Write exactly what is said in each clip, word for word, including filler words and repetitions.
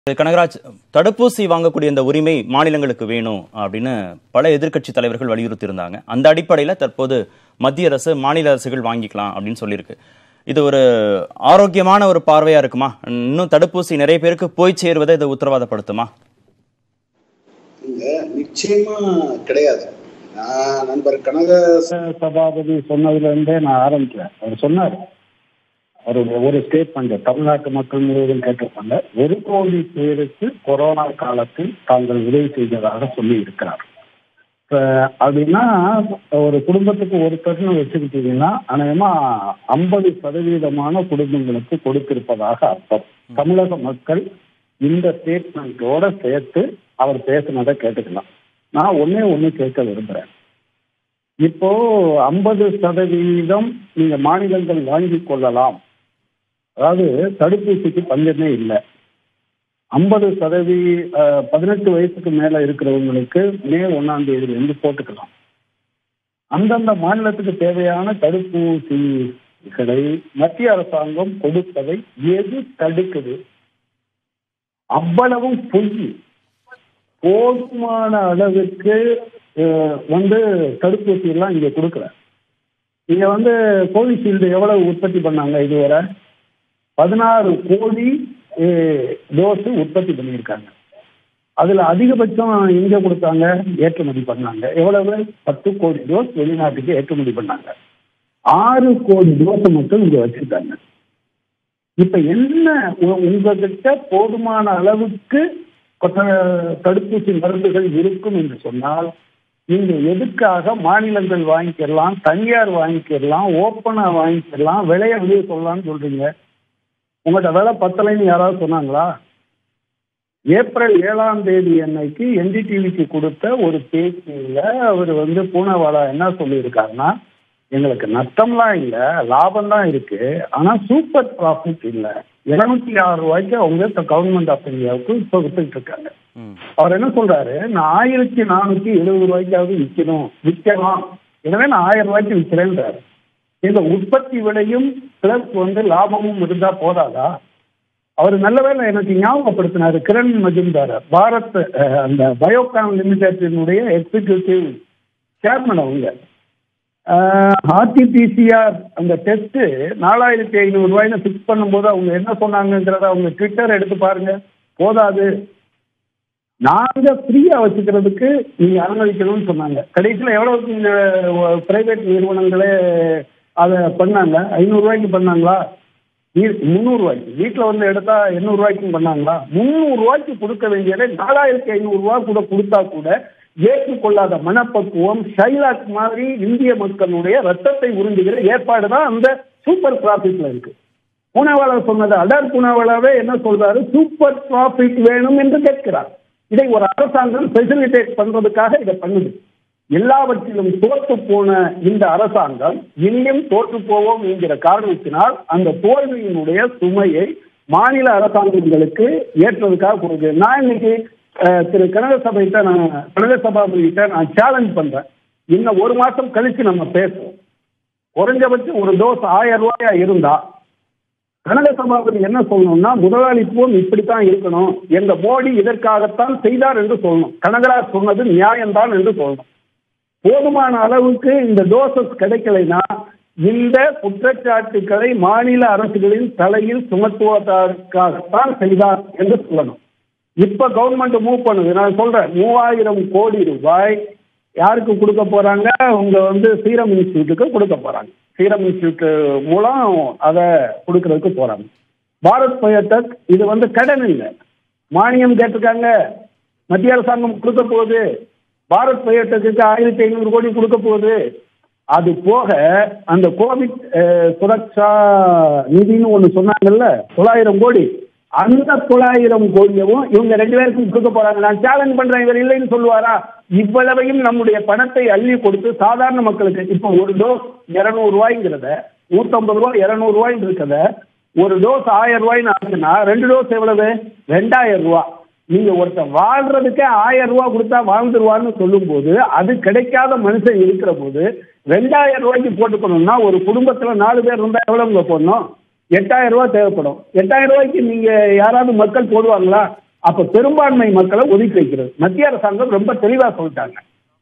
கனகராஜ், தடுப்பூசி வாங்கக்கூடிய இந்த உரிமை மாநிலங்களுக்கு வேணும் அப்படின்னு பல எதிர்க்கட்சி தலைவர்கள் வலியுறுத்தி இருந்தாங்க. அந்த அடிப்படையில் தற்போது மத்திய அரசு மாநில அரசுகள் வாங்கிக்கலாம் அப்படின்னு சொல்லியிருக்கு. இது ஒரு ஆரோக்கியமான ஒரு பார்வையா இருக்குமா? இன்னும் தடுப்பூசி நிறைய பேருக்கு போய் சேருவதை இதை உத்தரவாதப்படுத்துமா? நிச்சயமா கிடையாது. நான் நண்பர் கனக சபாபதி சொன்னதுல இருந்தே நான் ஆரம்பிக்கிறேன். அவர் சொன்னார், அவருடைய ஒரு ஸ்டேட்மெண்ட் தமிழ்நாட்டு மக்கள் முழுவதும் கேட்டிருப்பாங்க, ஒரு கோடி பேருக்கு கொரோனா காலத்தில் தாங்கள் உதவி செய்ததாக சொல்லி இருக்கிறார். அப்படின்னா ஒரு குடும்பத்துக்கு ஒருத்தர்னு வச்சுக்கிட்டீங்கன்னா அநேகமா ஐம்பது சதவீதமான குடும்பங்களுக்கு கொடுத்திருப்பதாக அர்த்தம். தமிழக மக்கள் இந்த ஸ்டேட்மெண்டோட சேர்த்து அவர் பேசினதை கேட்டுக்கலாம். நான் ஒன்னே ஒண்ணு கேட்க விரும்புறேன். இப்போ ஐம்பது சதவீதம் நீங்க மாநிலங்கள் வாங்கி கொள்ளலாம், அதாவது தடுப்பூசிக்கு பஞ்சமே இல்லை. ஐம்பது சதவீத பதினெட்டு வயசுக்கு மேல இருக்கிறவங்களுக்கு மே ஒன்னாம் தேதியில இருந்து போட்டுக்கலாம். அந்தந்த மாநிலத்துக்கு தேவையான தடுப்பூசிகளை மத்திய அரசாங்கம் கொடுப்பதை எது தடுக்குது? அவ்வளவும் பொய். போதுமான அளவுக்கு வந்து தடுப்பூசி எல்லாம் இங்க கொடுக்கல. இங்க வந்து கோவிஷீல்டு எவ்வளவு உற்பத்தி பண்ணாங்க? இதுவரை பதினாறு கோடி டோஸ் உற்பத்தி பண்ணியிருக்காங்க. அதுல அதிகபட்சம் எங்க கொடுத்தாங்க? ஏற்றுமதி பண்ணாங்க. எவ்வளவு? பத்து கோடி டோஸ் வெளிநாட்டுக்கு ஏற்றுமதி பண்ணாங்க. ஆறு கோடி டோஸ் மட்டும் இங்க வச்சிருக்காங்க. இப்ப என்ன, உங்ககிட்ட போதுமான அளவுக்கு தடுப்பூசி மருந்துகள் இருக்கும் என்று சொன்னால் நீங்க எதுக்காக மாநிலங்கள் வாங்கிக்கலாம், தனியார் வாங்கிக்கலாம், ஓப்பனா வாங்கிக்கலாம், விலையை வெளியே சொல்லலாம்னு சொல்றீங்க? உங்கள்கிட்ட விலை பத்தலைன்னு யாராவது சொன்னாங்களா? ஏப்ரல் ஏழாம் தேதி அன்னைக்கு என்டிடிவிக்கு கொடுத்த ஒரு பேச்சியில அவர் வந்து பூனவாலா என்ன சொல்லியிருக்காருன்னா, எங்களுக்கு நஷ்டம்லாம் இல்லை, லாபம் தான் இருக்கு, ஆனா சூப்பர் ப்ராஃபிட் இல்லை. இருநூத்தி ஆறு ரூபாய்க்கு அவங்க கவர்மெண்ட் ஆஃப் இந்தியாவுக்கு இப்ப வித்துட்டு இருக்காங்க. அவர் என்ன சொல்றாரு, நான் ஆயிரத்தி நானூத்தி எழுபது ரூபாய்க்காவது விற்கணும் விற்கலாம், எனவே நான் ஆயிரம் ரூபாய்க்கு விற்கிறேன்றாரு. இந்த உற்பத்தி விலையும் பிளஸ் வந்து லாபமும் இருந்தா போதாதா? அவர் நல்லவேளை எனக்கு ஞாபகப்படுத்தினாரு, கிரண் மஜும்தார், பாரத் அந்த பயோகான் லிமிடெடினுடைய எக்ஸிகியூட்டிவ் சேர்மன். அவங்க ஆர்டிபிசிஆர் அந்த டெஸ்ட் நாலாயிரத்தி ஐநூறு ரூபாய்னு பிக்ஸ் பண்ணும்போது அவங்க என்ன சொன்னாங்கிறத அவங்க ட்விட்டர் எடுத்து பாருங்க. போதாது, நாங்க ஃப்ரீயா வச்சுக்கிறதுக்கு நீங்க அனுமதிக்கணும்னு சொன்னாங்க. கடைசியில் எவ்வளவுக்கு இந்த பிரைவேட் நிறுவனங்களே அதை பண்ணாங்க? ஐநூறு ரூபாய்க்கு பண்ணாங்களா? முந்நூறு ரூபாய்க்கு. வீட்டுல வந்து எடுத்தா எண்ணூறு ரூபாய்க்கும் பண்ணாங்களா? முந்நூறு ரூபாய்க்கு கொடுக்க வேண்டியதை நாலாயிரத்தி ஐநூறு ரூபாய் கூட கொடுத்தா கூட ஏற்றுக்கொள்ளாத மனப்பக்குவம், ஷைலாக் மாதிரி இந்திய மக்களுடைய ரத்தத்தை உறிஞ்சுகிற ஏற்பாடுதான் அந்த சூப்பர் ப்ராஃபிட்ல இருக்கு. பூனாவாலா சொன்னது, அடர் பூனாவாலாவே என்ன சொல்றாரு, சூப்பர் ப்ராஃபிட் வேணும் என்று கேட்கிறார். இதை ஒரு அரசாங்கம் ஃபெசிலிட்டேட் பண்றதுக்காக இதை பண்ணுது. எல்லாவற்றிலும் தோற்று போன இந்த அரசாங்கம் இனியும் தோற்று போவோம் என்கிற காரணத்தினால் அந்த தோல்வியினுடைய சுமையை மாநில அரசாங்கங்களுக்கு ஏற்றதுக்காக கொடுக்குது. நான் இன்னைக்கு திரு கனக சபைகிட்ட நான் கனக சபாபதிகிட்ட நான் சேலஞ்ச் பண்றேன், இன்னும் ஒரு மாசம் கழிச்சு நம்ம பேசுவோம். குறைஞ்சபட்சம் ஒரு டோஸ் ஆயிரம் ரூபாயா இருந்தா கனக சபாபதி என்ன சொல்லணும்னா, முதலாளித்துவம் இப்படித்தான் இருக்கணும், எங்க மோடி இதற்காகத்தான் செய்தார் என்று சொல்லணும். கனகராஜ் சொன்னது நியாயம்தான் என்று சொல்லணும். போதுமான அளவுக்கு இந்த டோசஸ் கிடைக்கலைன்னா இந்த குற்றச்சாட்டுக்களை மாநில அரசுகளின் தலையில் சுமத்துவதற்காகத்தான் செய்தார் என்று சொல்லணும். இப்ப கவர்மெண்ட் மூவ் பண்ணுது. நான் சொல்றேன், மூவாயிரம் கோடி ரூபாய் யாருக்கு கொடுக்க போறாங்க? உங்க வந்து சீரம் இன்ஸ்டிடியூட்டுக்கு கொடுக்க போறாங்க. சீரம் இன்ஸ்டிடியூட் மூலம் அதை கொடுக்கறதுக்கு போறாங்க. பாரத் பயோடெக் இது வந்து கடன் இல்லை, மானியம் கேட்டிருக்காங்க, மத்திய அரசாங்கம் கொடுக்க போகுது. பாரத் பயோடெக்கு ஆயிரத்தி ஐநூறு கோடி கொடுக்க போகுது. அது போக அந்த கோவிட் சுரக்ஷா நிதினு ஒண்ணு சொன்னாங்கல்ல, தொள்ளாயிரம் கோடி, அந்த தொள்ளாயிரம் கோடியவும் இவங்க ரெண்டு பேருக்கும் கொடுக்க போறாங்க. நான் சேலஞ்ச் பண்றேன், இவர் இல்லைன்னு சொல்லுவாரா? இவ்வளவையும் நம்முடைய பணத்தை அள்ளி கொடுத்து சாதாரண மக்களுக்கு இப்போ ஒரு டோஸ் இருநூறு ரூபாய்ங்கிறத, நூத்தி ஐம்பது ரூபாய் இருநூறு ரூபாய்ன்னு இருக்கிறத ஒரு டோஸ் ஆயிரம் ரூபாய்ன்னு ஆச்சுன்னா ரெண்டு டோஸ் எவ்வளவு? ரெண்டாயிரம் ரூபாய். நீங்க ஒருத்தர் வாழ்றதுக்கே ஆயிரம் ரூபாய் கொடுத்தா வாழ்ந்துருவான்னு சொல்லும் போது, அது கிடைக்காத மனுஷன் இருக்கிற போது ரெண்டாயிரம் ரூபாய்க்கு போட்டுக்கணும்னா ஒரு குடும்பத்துல நாலு பேர் இருந்தா எவ்வளவுங்க போடணும்? எட்டாயிரம் ரூபாய் தேவைப்படும். எட்டாயிரம் ரூபாய்க்கு நீங்க யாராவது மக்கள் போடுவாங்களா? அப்ப பெரும்பான்மை மக்களை ஒதுக்கி வைக்கிறது. மத்திய அரசாங்கம் ரொம்ப தெளிவா சொல்லிட்டாங்க.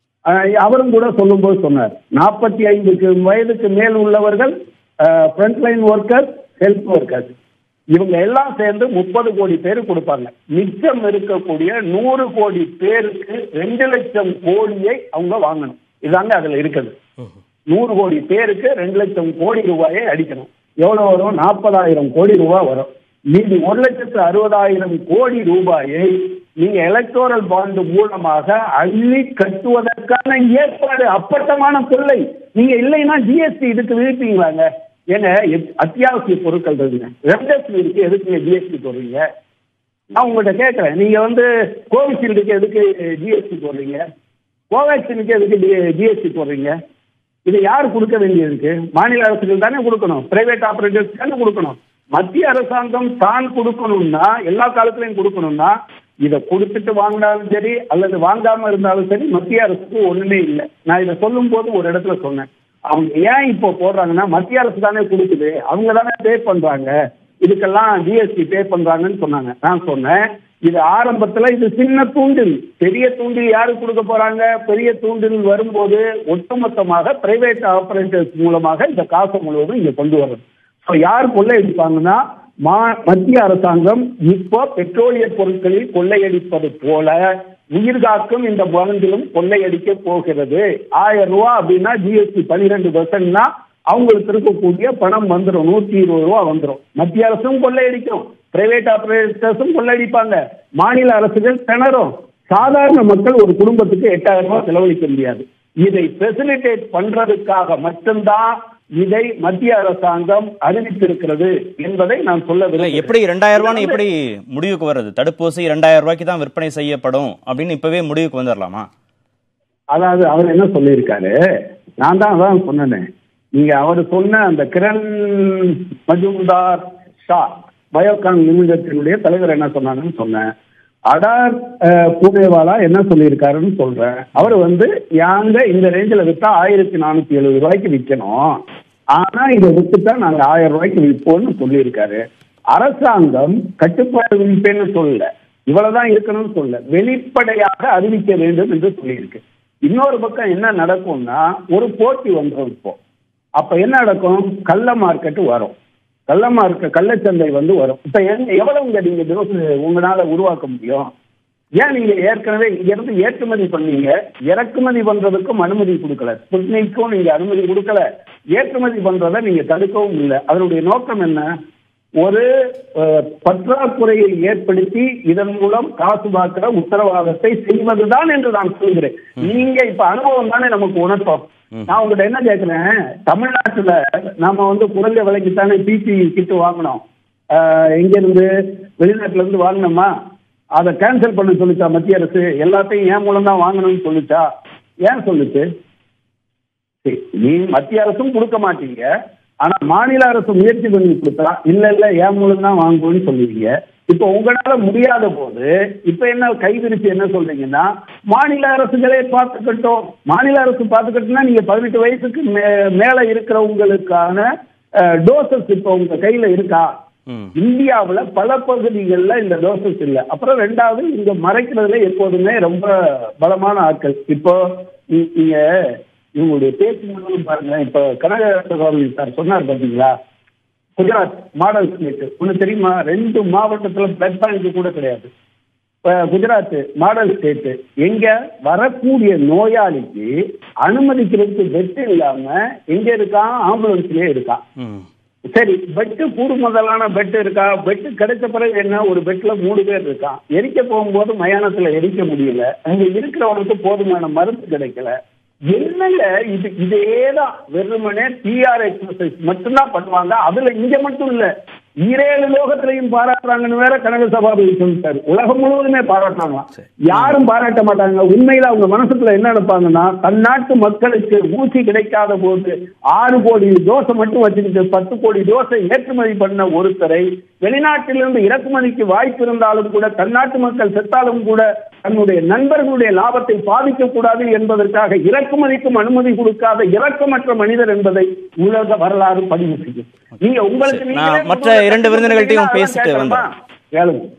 அவரும் கூட சொல்லும் போது சொன்னார், நாற்பத்தி ஐந்துக்கு வயதுக்கு மேல் உள்ளவர்கள், ஃப்ரண்ட்லைன் ஒர்க்கர்ஸ், ஹெல்த் ஒர்க்கர்ஸ், இவங்க எல்லாம் சேர்ந்து முப்பது கோடி பேரு கொடுப்பாங்க. மிச்சம் இருக்கக்கூடிய நூறு கோடி பேருக்கு ரெண்டு லட்சம் கோடியை அவங்க வாங்கணும். இதாங்க அதுல இருக்குது. நூறு கோடி பேருக்கு ரெண்டு லட்சம் கோடி ரூபாயை அடிக்கணும். எவ்வளவு வரும்? நாற்பதாயிரம் கோடி ரூபாய் வரும். மீதி ஒரு லட்சத்து அறுபதாயிரம் கோடி ரூபாயை நீங்க எலக்டோரல் பாண்டு மூலமாக அள்ளி கட்டுவதற்கான ஏற்பாடு. அப்பட்டமான கொள்ளை. நீங்க இல்லைன்னா ஜிஎஸ்டி இதுக்கு விதிப்பீங்களாங்க? ஏங்க, அத்தியாவசிய பொருட்கள் இருக்குங்க, ரெம்டெசிவிருக்கு எதுக்கு ஜிஎஸ்டி போடுறீங்க? நான் உங்கள்கிட்ட கேட்கறேன், நீங்க வந்து கோவிஷீல்டுக்கு எதுக்கு ஜிஎஸ்டி போடுறீங்க? கோவேக்சினுக்கு எதுக்கு ஜிஎஸ்டி போடுறீங்க? இது யார் கொடுக்க வேண்டியதுக்கு? மாநில அரசுகள் தானே கொடுக்கணும், பிரைவேட் ஆபரேட்டர்ஸ் தானே கொடுக்கணும். மத்திய அரசாங்கம் தான் கொடுக்கணும்னா, எல்லா காலத்திலையும் கொடுக்கணும்னா, இதை கொடுத்துட்டு வாங்கினாலும் சரி அல்லது வாங்காம இருந்தாலும் சரி, மத்திய அரசுக்கு ஒண்ணுமே இல்லை. நான் இதை சொல்லும் போது ஒரு இடத்துல சொன்னேன், அவங்க ஏன் இப்போ போடுறாங்கன்னா மத்திய அரசு தானே கொடுக்குது, அவங்க தானே பே பண்றாங்க, இதுக்கெல்லாம் ஜிஎஸ்டி பே பண்றாங்கன்னு சொன்னாங்க. நான் சொன்னேன், இது ஆரம்பத்துல இது சின்ன தூண்டில், பெரிய தூண்டில் யாரு கொடுக்க போறாங்க? பெரிய தூண்டில் வரும்போது ஒட்டுமொத்தமாக பிரைவேட் ஆபரேட்டர்ஸ் மூலமாக இந்த காசு முழுவதும் இங்க கொண்டு வரும். யார் கொள்ளையடிப்பாங்கன்னா, மத்திய அரசாங்கம் இப்போ பெட்ரோலிய பொருட்களில் கொள்ளையடிப்பது போல உயிர்காக்கும் இந்த மருந்திலும் கொள்ளையடிக்க போகிறது. ஆயிரம் ரூபாய் அப்படின்னா ஜிஎஸ்டி பனிரெண்டு பர்சன்ட்னா அவங்களுக்கு இருக்கக்கூடிய பணம் வந்துடும், நூத்தி இருபது ரூபா வந்துடும். மத்திய அரசும் கொள்ளையடிக்கும், பிரைவேட் ஆபரேட்டர்ஸும் கொள்ளையடிப்பாங்க, மாநில அரசுகள் திணறும். சாதாரண மக்கள் ஒரு குடும்பத்துக்கு எட்டாயிரம் ரூபாய் செலவழிக்க முடியாது. இதை பெசிலிட்டேட் பண்றதுக்காக மட்டும்தான் இதை மத்திய அரசாங்கம் அறிவித்திருக்கிறது என்பதை நான் சொல்ல விரும்புகிறேன். எப்படி இரண்டாயிரம் ரூபாய் எப்படி முடிவுக்கு வருது? தடுப்பூசி இரண்டாயிரம் ரூபாய்க்கு தான் விற்பனை செய்யப்படும் அப்படின்னு இப்பவே முடிவுக்கு வந்துடலாமா? அதாவது அவர் என்ன சொல்லியிருக்காரு, நான் தான் அதான் சொன்னேன். நீங்க அவர் சொன்ன அந்த கிரண் மஜும்தார் ஷா பயோகான் லிமிடெட்டினுடைய தலைவர் என்ன சொன்னாங்கன்னு சொன்னேன். அடார் பூனேவாலா என்ன சொல்லியிருக்காருன்னு சொல்றேன். அவர் வந்து யாங்க இந்த ரேஞ்சில் விற்றா ஆயிரத்தி நானூத்தி எழுபது ரூபாய்க்கு விற்கணும், ஆனா இதை வித்துட்டா நாங்க ஆயிரம் ரூபாய்க்கு விற்போம்னு சொல்லியிருக்காரு. அரசாங்கம் கட்டுப்பாடு விதிப்பேன்னு சொல்லல, இவ்வளவுதான் இருக்கணும்னு சொல்ல, வெளிப்படையாக அறிவிக்க வேண்டும் என்று சொல்லியிருக்கு. இன்னொரு பக்கம் என்ன நடக்கும்னா, ஒரு போட்டி வந்துடும். இப்போ அப்ப என்ன நடக்கும்? கள்ள மார்க்கெட்டு வரும், கள்ள மார்க்க கள்ளச்சந்தை வந்து வரும். இப்ப எவ்வளவுங்க நீங்க டோஸ் உங்களால உருவாக்க முடியும்? ஏன் நீங்க ஏற்கனவே இங்க இருந்து ஏற்றுமதி பண்ணீங்க, இறக்குமதி பண்றதுக்கும் அனுமதி கொடுக்கல, ஸ்புட்னிக்கும் நீங்க அனுமதி கொடுக்கல, ஏற்றுமதி பண்றதை நீங்க தடுக்கவும் இல்லை. அதனுடைய நோக்கம் என்ன? ஒரு பற்றாக்குறையை ஏற்படுத்தி இதன் மூலம் காசு பார்க்கிற உத்தரவாதத்தை செய்வதுதான் என்று நான் சொல்கிறேன். நீங்க இப்ப அனுபவம் தானே நமக்கு உணர்த்தோம். நான் உங்கள்கிட்ட என்ன கேட்கிறேன், தமிழ்நாட்டுல நாம வந்து குறைஞ்ச விலைக்குத்தானே பிபி கிட்டு வாங்கினோம், எங்க இருந்து வெளிநாட்டுல இருந்து வாங்கினோமா? அதை கேன்சல் பண்ண சொல்லிச்சா மத்திய அரசு? எல்லாத்தையும் ஏன் மூலம் தான் வாங்கணும்னு சொல்லிச்சா? ஏன் சொல்லுச்சு? நீ மத்திய அரசும் கொடுக்க மாட்டீங்க, ஆனா மாநில அரசு முயற்சி பண்ணி கொடுத்தா இல்ல இல்ல ஏன் மூலம் தான் வாங்குவோம்னு சொல்லுவீங்க. இப்ப உங்களால முடியாத போது இப்ப என்ன கைவிரிச்சு என்ன சொல்றீங்கன்னா, மாநில அரசுகளே பார்த்துக்கட்டும். மாநில அரசு பார்த்துக்கட்டும்னா நீங்க பதினெட்டு வயசுக்கு மேல இருக்கிறவங்களுக்கான டோசஸ் இப்ப உங்க கையில இருக்கா? இந்தியாவுல பல பகுதிகளில் இந்த டோசஸ் இல்லை. அப்புறம் ரெண்டாவது, இங்க மறைக்கிறதுல எப்போதுமே ரொம்ப பலமான ஆட்கள். இப்போ நீங்க இவங்களுடைய பேச்சு பாருங்க. இப்ப கனகராஜ் சார் சொன்னார் பாத்தீங்களா, குஜராத் மாடல் ஸ்டேட் ஒண்ணு தெரியுமா? ரெண்டு மாவட்டத்துல பிளட் பேங்க் கூட கிடையாது. இப்ப குஜராத் மாடல் ஸ்டேட் எங்க வரக்கூடிய நோயாளிக்கு அனுமதிக்கிறதுக்கு பெட் இல்லாம எங்க இருக்கான்? ஆம்புலன்ஸ்லயே இருக்கான். சரி, பெட்டு கூடு முதலான பெட் இருக்கா? பெட்டு கிடைச்ச பிறகு என்ன, ஒரு பெட்ல மூணு பேர் இருக்கான். எரிக்க போகும்போது மயானத்துல எரிக்க முடியல, அங்க இருக்கிறவனுக்கு போதுமான மருந்து கிடைக்கல. என்னங்க இது? இதேதான் வெறுமனே பிஆர் எக்ஸசைஸ் மட்டும்தான் பண்ணுவாங்க. அதுல இங்க மட்டும் இல்ல, ஈரேழு லோகத்திலையும் பாராட்டுறாங்கன்னு வேற கனக சபாபதி சொல்லிட்டாரு. உலகம் முழுவதுமே பாராட்டுறாங்க. யாரும் பாராட்ட மாட்டாங்க. உண்மையில அவங்க மனசுக்குள்ள என்ன நினைப்பாங்கன்னா, தன் நாட்டு மக்களுக்கு ஊசி கிடைக்காத போது ஆறு கோடி தோசை மட்டும் வச்சுக்கிட்டு பத்து கோடி தோசை ஏற்றுமதி பண்ண ஒருத்தரை வெளிநாட்டிலிருந்து இறக்குமதிக்கு வாய்ப்பு இருந்தாலும் கூட, தன் நாட்டு மக்கள் செத்தாலும் கூட தன்னுடைய நண்பர்களுடைய லாபத்தை பாதிக்க கூடாது என்பதற்காக இறக்குமதிக்கும் அனுமதி கொடுக்காத இரக்கமற்ற மனிதர் என்பதை உலக வரலாறு பதிவு செய்யும். நீங்க உங்களுக்கு மற்ற இரண்டு விருந்தினர்கள்ட்டையும் பேசிட்டு வந்தோம்.